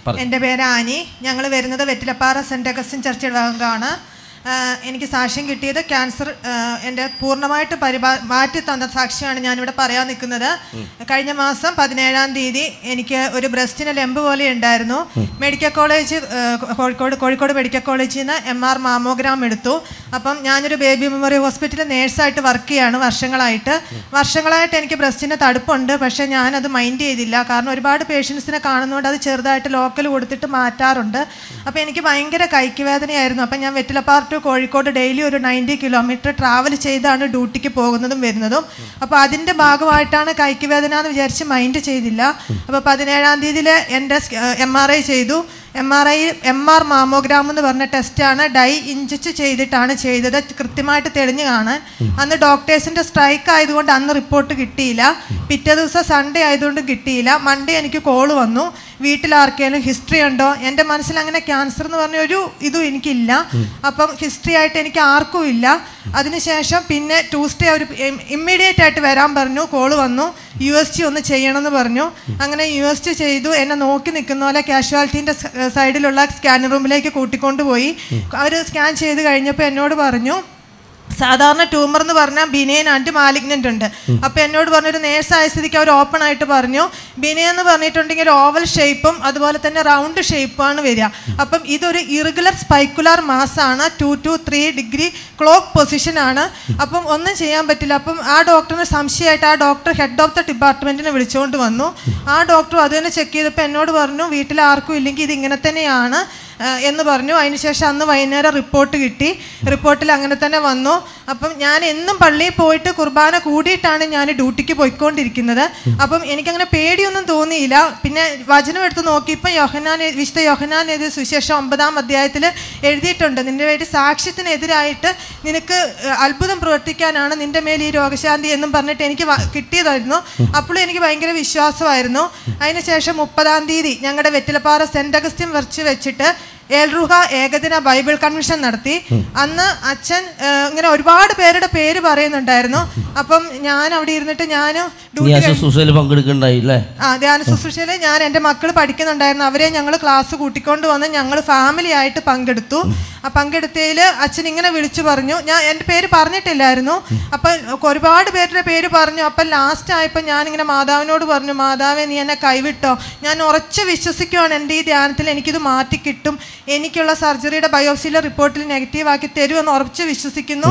എൻ്റെ പേര് ആനി. ഞങ്ങൾ വരുന്നത് വെറ്റിലപ്പാറ സെൻറ്റ് അഗസ്റ്റിൻ ചർച്ചിൽ ഭാഗമാണ്. എനിക്ക് സാക്ഷ്യം കിട്ടിയത് ക്യാൻസർ എൻ്റെ പൂർണ്ണമായിട്ട് മാറ്റി തന്ന സാക്ഷ്യമാണ് ഞാനിവിടെ പറയാൻ നിൽക്കുന്നത്. കഴിഞ്ഞ മാസം 17-ാം തീയതി എനിക്ക് ഒരു ബ്രസ്റ്റിന് ലെമ്പ് പോലെ ഉണ്ടായിരുന്നു. മെഡിക്കൽ കോളേജ് കോഴിക്കോട് മെഡിക്കൽ കോളേജിൽ നിന്ന് MR മാമോഗ്രാം എടുത്തു. അപ്പം ഞാനൊരു ബേബി മെമ്മോറിയൽ ഹോസ്പിറ്റലിൽ നേഴ്സായിട്ട് വർക്ക് ചെയ്യാണ് വർഷങ്ങളായിട്ട് എനിക്ക് ബ്രസ്റ്റിന് തടുപ്പുണ്ട്. പക്ഷേ ഞാനത് മൈൻഡ് ചെയ്തില്ല. കാരണം ഒരുപാട് പേഷ്യൻസിനെ കാണുന്നതുകൊണ്ട് അത് ചെറുതായിട്ട് ലോക്കൽ കൊടുത്തിട്ട് മാറ്റാറുണ്ട്. അപ്പോൾ എനിക്ക് ഭയങ്കര കൈക്ക് വേദനയായിരുന്നു. അപ്പം ഞാൻ വെറ്റിലപ്പാറ ടു കോഴിക്കോട് ഡെയിലി ഒരു 90 കിലോമീറ്റർ ട്രാവൽ ചെയ്താണ് ഡ്യൂട്ടിക്ക് പോകുന്നതും വരുന്നതും. അപ്പോൾ അതിൻ്റെ ഭാഗമായിട്ടാണ് കൈക്ക് വേദന എന്ന് വിചാരിച്ച് മൈൻഡ് ചെയ്തില്ല. അപ്പോൾ 17-ാം തീയതിയിൽ എൻ്റെ MRI ചെയ്തു. MR മാമോഗ്രാം എന്ന് പറഞ്ഞ ടെസ്റ്റാണ്. ഡൈ ഇഞ്ചിച്ച് ചെയ്തിട്ടാണ് ചെയ്തത്, കൃത്യമായിട്ട് തെളിഞ്ഞ് കാണാൻ. അന്ന് ഡോക്ടേഴ്സിൻ്റെ സ്ട്രൈക്ക് ആയതുകൊണ്ട് അന്ന് റിപ്പോർട്ട് കിട്ടിയില്ല. പിറ്റേ ദിവസം സൺഡേ ആയതുകൊണ്ട് കിട്ടിയില്ല. മൺഡേ എനിക്ക് കോൾ വന്നു, വീട്ടിൽ ആർക്കെങ്കിലും ഹിസ്റ്ററി ഉണ്ടോ? എൻ്റെ മനസ്സിൽ അങ്ങനെ ക്യാൻസർ എന്ന് പറഞ്ഞൊരു ഇതും എനിക്കില്ല. അപ്പം ഹിസ്റ്ററി ആയിട്ട് എനിക്ക് ആർക്കും ഇല്ല. അതിനുശേഷം പിന്നെ ട്യൂസ്ഡേ ഒരു ഇമ്മീഡിയറ്റ് ആയിട്ട് വരാൻ പറഞ്ഞു, കോൾ വന്നു. USG ഒന്ന് ചെയ്യണമെന്ന് പറഞ്ഞു. അങ്ങനെ USG ചെയ്തു. എന്നെ നോക്കി നിൽക്കുന്ന പോലെ കാഷ്വാലിറ്റീൻ്റെ സൈഡിലുള്ള സ്കാൻ റൂമിലേക്ക് കൂട്ടിക്കൊണ്ടുപോയി. അവർ സ്കാൻ ചെയ്ത് കഴിഞ്ഞപ്പോൾ എന്നോട് പറഞ്ഞു, സാധാരണ ട്യൂമർ എന്ന് പറഞ്ഞാൽ ബിനൈൻ ആൻഡ് മാലിഗ്നൻ്റ് ഉണ്ട്. അപ്പോൾ എന്നോട് പറഞ്ഞൊരു നേഴ്സായ സ്ഥിതിക്ക് അവർ ഓപ്പൺ ആയിട്ട് പറഞ്ഞു, ബിനൈൻ എന്ന് പറഞ്ഞിട്ടുണ്ടെങ്കിൽ ഒരു ഓവൽ ഷേപ്പും അതുപോലെ തന്നെ റൗണ്ട് ഷേപ്പാണ് വരിക. അപ്പം ഇതൊരു ഇറഗുലർ സ്പൈക്കുലാർ മാസാണ്, 2 to 3 ഡിഗ്രി ക്ലോക്ക് പൊസിഷനാണ്. അപ്പം ഒന്നും ചെയ്യാൻ പറ്റില്ല. അപ്പം ആ ഡോക്ടറിന് സംശയമായിട്ട് ആ ഡോക്ടർ ഹെഡ് ഓഫ് ദ ഡിപ്പാർട്ട്മെൻറ്റിനെ വിളിച്ചുകൊണ്ട് വന്നു. ആ ഡോക്ടർ അത് തന്നെ ചെക്ക് ചെയ്തപ്പോൾ എന്നോട് പറഞ്ഞു, വീട്ടിൽ ആർക്കും ഇല്ലെങ്കിൽ ഇത് ഇങ്ങനെ തന്നെയാണ് എന്ന് പറഞ്ഞു. അതിനുശേഷം അന്ന് വൈകുന്നേരം റിപ്പോർട്ട് കിട്ടി. റിപ്പോർട്ടിൽ അങ്ങനെ തന്നെ വന്നു. അപ്പം ഞാൻ എന്നും പള്ളിയിൽ പോയിട്ട് കുർബാന കൂടിയിട്ടാണ് ഞാൻ ഡ്യൂട്ടിക്ക് പോയിക്കൊണ്ടിരിക്കുന്നത്. അപ്പം എനിക്കങ്ങനെ പേടിയൊന്നും തോന്നിയില്ല. പിന്നെ വചനം എടുത്ത് നോക്കിയപ്പോൾ വിശുദ്ധ യോഹന്നാൻ എഴുതിയ സുവിശേഷം 9-ാം അധ്യായത്തിൽ എഴുതിയിട്ടുണ്ട്, നിൻ്റെ വേണ്ടി സാക്ഷ്യത്തിനെതിരായിട്ട് നിനക്ക് അത്ഭുതം പ്രവർത്തിക്കാനാണ് നിൻ്റെ മേൽ ഈ രോഗശാന്തി എന്നും പറഞ്ഞിട്ട് എനിക്ക് കിട്ടിയതായിരുന്നു. അപ്പോഴും എനിക്ക് ഭയങ്കര വിശ്വാസമായിരുന്നു. അതിനുശേഷം 30-ാം തീയതി ഞങ്ങളുടെ വെറ്റിലപ്പാറ സെൻറ്റ് അഗസ്റ്റിൻ ചർച്ച് വെച്ചിട്ട് ഏൽറുഹ ഏകദിന ബൈബിൾ കൺവെൻഷൻ നടത്തി. അന്ന് അച്ഛൻ ഇങ്ങനെ ഒരുപാട് പേരുടെ പേര് പറയുന്നുണ്ടായിരുന്നു. അപ്പം ഞാൻ അവിടെ ഇരുന്നിട്ട് ധ്യാന ശുശ്രൂഷയിൽ ഞാൻ എൻ്റെ മക്കൾ പഠിക്കുന്നുണ്ടായിരുന്നു. അവരെ ഞങ്ങൾ ക്ലാസ് കൂട്ടിക്കൊണ്ട് വന്ന് ഞങ്ങൾ ഫാമിലി ആയിട്ട് പങ്കെടുത്തു. ആ പങ്കെടുത്തതിൽ അച്ഛൻ ഇങ്ങനെ വിളിച്ചു പറഞ്ഞു, ഞാൻ എൻ്റെ പേര് പറഞ്ഞിട്ടില്ലായിരുന്നു. അപ്പം ഒരുപാട് പേരുടെ പേര് പറഞ്ഞു. അപ്പം ലാസ്റ്റ് ആയപ്പോൾ ഞാനിങ്ങനെ മാതാവിനോട് പറഞ്ഞു, മാതാവേ നീ എന്നെ കൈവിട്ടോ, ഞാൻ ഉറച്ച് വിശ്വസിക്കുവാണ് എൻ്റെ ഈ ധ്യാനത്തിൽ എനിക്കിത് മാറ്റിക്കിട്ടും, എനിക്കുള്ള സർജറിയുടെ ബയോപ്സിയിലെ റിപ്പോർട്ടിൽ നെഗറ്റീവ് ആക്കി തരുമെന്ന് ഉറച്ച് വിശ്വസിക്കുന്നു.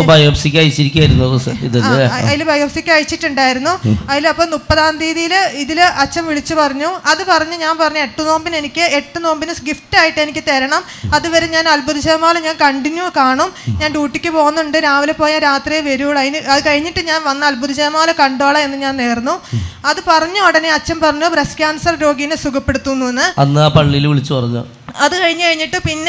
അതിൽ ബയോപ്സിക്ക് അയച്ചിട്ടുണ്ടായിരുന്നു. അതിലപ്പോൾ 30-ാം തീയതിയിൽ ഇതിൽ അച്ഛൻ വിളിച്ചു പറഞ്ഞു. അത് പറഞ്ഞ് ഞാൻ പറഞ്ഞു, 8 നോമ്പിന് എനിക്ക് 8 നോമ്പിന് ഗിഫ്റ്റായിട്ട് എനിക്ക് തരണം. അതുവരെ ഞാൻ അത്ഭുതജപമാല ഞാൻ കണ്ടിന്യൂ കാണും. ഞാൻ ഡ്യൂട്ടിക്ക് പോകുന്നുണ്ട്, രാവിലെ പോയാൽ രാത്രിയെ വരുള്ളൂ. അത് കഴിഞ്ഞിട്ട് ഞാൻ വന്ന് അത്ഭുതജപമാല കണ്ടോളാം എന്ന് ഞാൻ നേർന്നു. അത് പറഞ്ഞ ഉടനെ അച്ഛൻ പറഞ്ഞു, ബ്രസ്റ്റ് ക്യാൻസർ രോഗീനെ സുഖപ്പെടുത്തുന്നു എന്ന്. അന്ന് ആ പള്ളിയിൽ വിളിച്ചു പറഞ്ഞു. അത് കഴിഞ്ഞിട്ട് പിന്നെ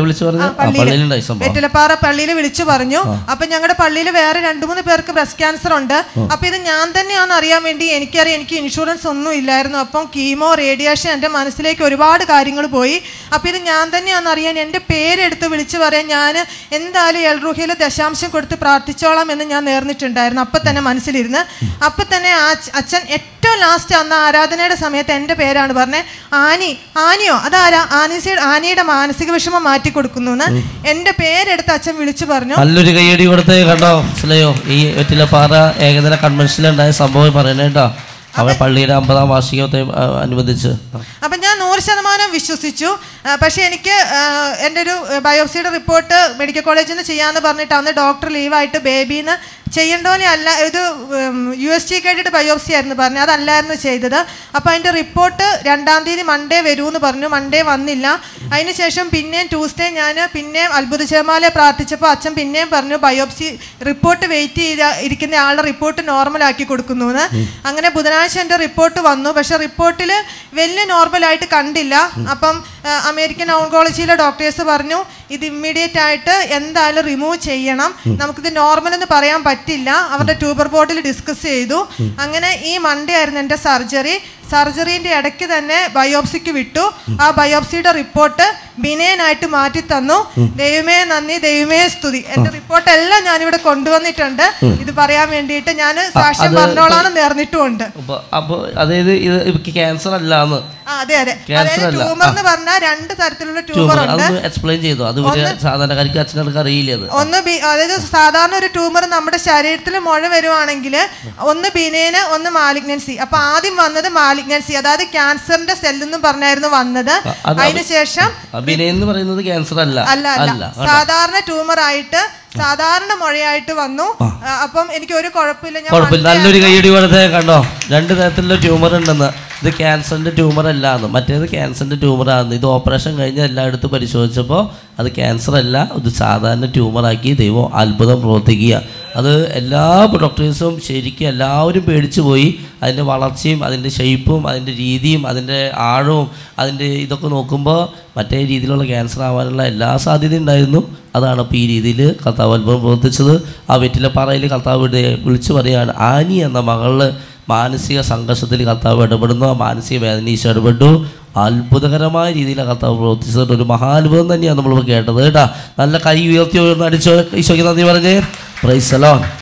വെറ്റിലപ്പാറ പള്ളിയിൽ വിളിച്ചു പറഞ്ഞു. അപ്പൊ ഞങ്ങളുടെ പള്ളിയിൽ വേറെ 2-3 പേർക്ക് ബ്രസ്റ്റ് ക്യാൻസർ ഉണ്ട്. അപ്പൊ ഇത് ഞാൻ തന്നെയാണെന്ന് അറിയാൻ വേണ്ടി എനിക്കറിയാം, എനിക്ക് ഇൻഷുറൻസ് ഒന്നും ഇല്ലായിരുന്നു. അപ്പം കീമോ റേഡിയേഷൻ എൻ്റെ മനസ്സിലേക്ക് ഒരുപാട് കാര്യങ്ങൾ പോയി. അപ്പൊ ഇത് ഞാൻ തന്നെയാണെന്ന് അറിയാൻ എൻ്റെ പേരെടുത്ത് വിളിച്ചു പറയാൻ ഞാൻ എന്തായാലും എൽറുഹയിൽ ദശാംശം കൊടുത്ത് പ്രാർത്ഥിച്ചോളാം എന്ന് ഞാൻ നേർന്നിട്ടുണ്ടായിരുന്നു. അപ്പം തന്നെ മനസ്സിലിരുന്ന്. അപ്പം തന്നെ അച്ഛൻ ഏറ്റവും ലാസ്റ്റ് അന്ന് ആരാധനയുടെ സമയത്ത് എൻ്റെ പേരാണ് പറഞ്ഞത്. ആനിയോ അതാരാ? ആനിയുടെ മാനസിക വിഷമം മാറ്റി കൊടുക്കുന്നു എന്ന് എൻ്റെ പേരെടുത്ത് അച്ഛൻ വിളിച്ചു പറഞ്ഞു. നല്ലൊരു കയ്യടി കൊടുത്തേ കണ്ടോ, മനസ്സിലായോ? ഈ വെറ്റിലപ്പാറ ഏകദിന കൺവെൻഷനിലുണ്ടായ സംഭവം പറയണേട്ടോ, അവരുടെ പള്ളിയുടെ 50-ാം വാർഷികത്തെ അനുബന്ധിച്ച്. അപ്പം ഞാൻ 100% വിശ്വസിച്ചു. പക്ഷേ എനിക്ക് എൻ്റെ ഒരു ബയോപ്സിയുടെ റിപ്പോർട്ട് മെഡിക്കൽ കോളേജിൽ നിന്ന് ചെയ്യാമെന്ന് പറഞ്ഞിട്ട് അന്ന് ഡോക്ടർ ലീവായിട്ട് ബേബീന്ന് ചെയ്യേണ്ട പോലെ അല്ല, ഇത് USG കേട്ടിട്ട് ബയോപ്സി ആയിരുന്നു പറഞ്ഞത്, അതല്ലായിരുന്നു ചെയ്തത്. അപ്പോൾ അതിൻ്റെ റിപ്പോർട്ട് 2-ാം തീയതി മൺഡേ വരുമെന്ന് പറഞ്ഞു. മൺഡേ വന്നില്ല. അതിനുശേഷം പിന്നെയും ട്യൂസ്ഡേ ഞാൻ പിന്നെയും അത്ഭുതജപമാല പ്രാർത്ഥിച്ചപ്പോൾ അച്ഛൻ പിന്നെയും പറഞ്ഞു, ബയോപ്സി റിപ്പോർട്ട് വെയിറ്റ് ഇരിക്കുന്ന ആളുടെ റിപ്പോർട്ട് നോർമലാക്കി കൊടുക്കുന്നു എന്ന്. അങ്ങനെ ബുധനാഴ്ച എൻ്റെ റിപ്പോർട്ട് വന്നു. പക്ഷെ റിപ്പോർട്ടിൽ വലിയ നോർമലായിട്ട് കണ്ടില്ല. അപ്പം അമേരിക്കൻ ഓങ്കോളജിയിലെ ഡോക്ടേഴ്സ് പറഞ്ഞു, ഇത് ഇമ്മീഡിയറ്റ് ആയിട്ട് എന്തായാലും റിമൂവ് ചെയ്യണം, നമുക്കിത് നോർമൽ എന്ന് പറയാൻ പറ്റില്ല. അവരുടെ ട്യൂബർ ബോർഡിൽ ഡിസ്കസ് ചെയ്തു. അങ്ങനെ ഈ മൺഡേ ആയിരുന്നു എൻ്റെ സർജറിൻ്റെ ഇടയ്ക്ക് തന്നെ ബയോപ്സിക്ക് വിട്ടു. ആ ബയോപ്സിയുടെ റിപ്പോർട്ട് ബിനൈനായിട്ട് മാറ്റി തന്നു. ദൈവമേ നന്ദി, ദൈവമേ സ്തുതി. എൻ്റെ റിപ്പോർട്ടെല്ലാം ഞാനിവിടെ കൊണ്ടുവന്നിട്ടുണ്ട്. ഇത് പറയാൻ വേണ്ടിയിട്ട് ഞാൻ സാക്ഷ്യം പറഞ്ഞോളാന്ന് നേർന്നിട്ടുമുണ്ട്. അപ്പോൾ അതായത് ഇത് ക്യാൻസർ അല്ലാന്ന് അതെ അതെ. ട്യൂമർ എന്ന് പറഞ്ഞാൽ 2 തരത്തിലുള്ള ട്യൂമർ ഉണ്ട്. എക്സ്പ്ലെയിൻ ചെയ്തു. അത് സാധാരണക്കാർക്ക് അച്ഛനർക്ക് അറിയില്ല. അതായത് സാധാരണ ഒരു ട്യൂമർ നമ്മുടെ ശരീരത്തിൽ മുഴ വരുവാണെങ്കിൽ ഒന്ന് ബിനൈന് ഒന്ന് മാലിഗ്നൻസി. അപ്പൊ ആദ്യം വന്നത് മാലിഗ്നൻസി, അതായത് ക്യാൻസറിന്റെ സെല്ലെന്ന് പറഞ്ഞായിരുന്നു വന്നത്. അതിനുശേഷം ബിനൈൻ എന്ന് പറയുന്നത് ക്യാൻസർ അല്ല, സാധാരണ ട്യൂമർ ആയിട്ട് സാധാരണ മുഴയായിട്ട് വന്നു. അപ്പം എനിക്ക് ഒരു കുഴപ്പമില്ല. നല്ലൊരു കൈയടി കൊടുത്തേ. കണ്ടോ, 2 തരത്തിലുള്ള ട്യൂമർ ഉണ്ടെന്ന്. ഇത് ക്യാൻസറിന്റെ ട്യൂമർ അല്ലാന്ന്, മറ്റേത് ക്യാൻസറിന്റെ ട്യൂമറാന്ന്. ഇത് ഓപ്പറേഷൻ കഴിഞ്ഞ് എല്ലായിടത്തും പരിശോധിച്ചപ്പോൾ അത് ക്യാൻസർ അല്ല, ഇത് സാധാരണ ട്യൂമറാക്കി ദൈവം അത്ഭുതം പ്രവർത്തിക്കുക. അത് എല്ലാ ഡോക്ടേഴ്സും ശരിക്കും എല്ലാവരും പേടിച്ചു പോയി. അതിൻ്റെ വളർച്ചയും അതിൻ്റെ ഷേപ്പും അതിൻ്റെ രീതിയും അതിൻ്റെ ആഴവും അതിൻ്റെ ഇതൊക്കെ നോക്കുമ്പോൾ മറ്റേ രീതിയിലുള്ള ക്യാൻസർ ആവാനുള്ള എല്ലാ സാധ്യതയും ഉണ്ടായിരുന്നു. അതാണ് ഇപ്പോൾ ഈ രീതിയിൽ കർത്താവ് അത്ഭുതം പ്രവർത്തിച്ചത്. ആ വെറ്റിലപ്പാറയിൽ കർത്താവ് വിളിച്ചു പറയുകയാണ്, ആനി എന്ന മകളിൽ മാനസിക സംഘർഷത്തിൽ കർത്താവ് ഇടപെടുന്നു. ആ മാനസിക വേദന ഈശോ ഇടപെട്ടു. അത്ഭുതകരമായ രീതിയിൽ കർത്താവ് പ്രവർത്തിച്ചത് ഒരു മഹാത്ഭുതം തന്നെയാണ് നമ്മളിപ്പോൾ കേട്ടത് കേട്ടോ. നല്ല കൈ ഉയർത്തി അടിച്ചോ ഈശോയ്ക്ക് നന്ദി പറഞ്ഞേ. Praise the Lord.